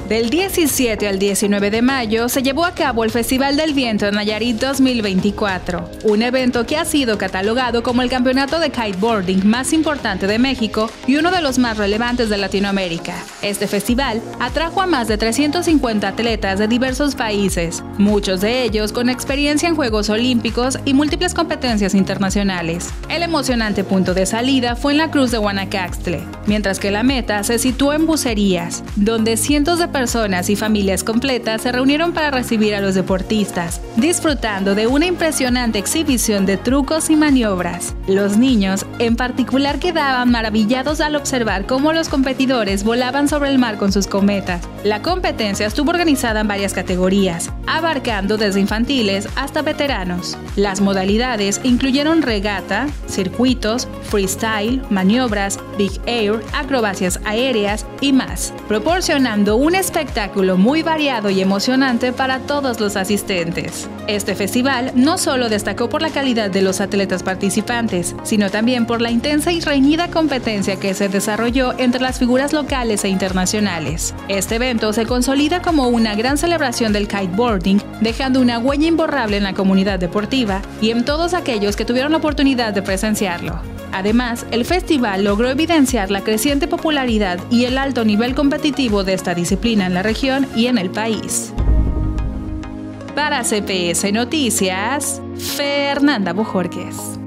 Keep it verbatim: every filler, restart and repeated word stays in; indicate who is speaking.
Speaker 1: Del diecisiete al diecinueve de mayo se llevó a cabo el Festival del Viento Nayarit dos mil veinticuatro, un evento que ha sido catalogado como el campeonato de kiteboarding más importante de México y uno de los más relevantes de Latinoamérica. Este festival atrajo a más de trescientos cincuenta atletas de diversos países, muchos de ellos con experiencia en Juegos Olímpicos y múltiples competencias internacionales. El emocionante punto de salida fue en la Cruz de Guanacaste, mientras que la meta se situó en Bucerías, donde cientos de personas y familias completas se reunieron para recibir a los deportistas, disfrutando de una impresionante exhibición de trucos y maniobras. Los niños, en particular, quedaban maravillados al observar cómo los competidores volaban sobre el mar con sus cometas. La competencia estuvo organizada en varias categorías, abarcando desde infantiles hasta veteranos. Las modalidades incluyeron regata, circuitos, freestyle, maniobras, big air, acrobacias aéreas y más, proporcionando un espectáculo muy variado y emocionante para todos los asistentes. Este festival no solo destacó por la calidad de los atletas participantes, sino también por la intensa y reñida competencia que se desarrolló entre las figuras locales e internacionales. Este evento se consolida como una gran celebración del kiteboarding, dejando una huella imborrable en la comunidad deportiva y en todos aquellos que tuvieron la oportunidad de presenciarlo. Además, el festival logró evidenciar la creciente popularidad y el alto nivel competitivo de esta disciplina en la región y en el país. Para C P S Noticias, Fernanda Bojorquez.